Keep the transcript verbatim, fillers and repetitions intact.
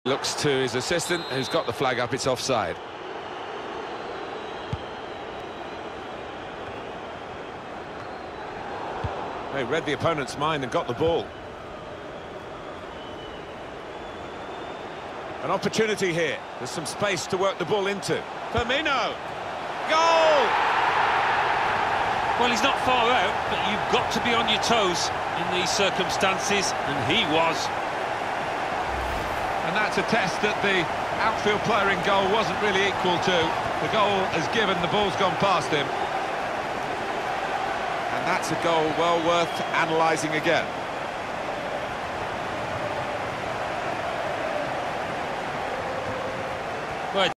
Looks to his assistant, who's got the flag up. It's offside. They read the opponent's mind and got the ball. An opportunity here. There's some space to work the ball into. Firmino! Goal! Well, he's not far out, but you've got to be on your toes in these circumstances, and he was. And that's a test that the outfield player in goal wasn't really equal to. The goal is given, the ball's gone past him. And that's a goal well worth analysing again.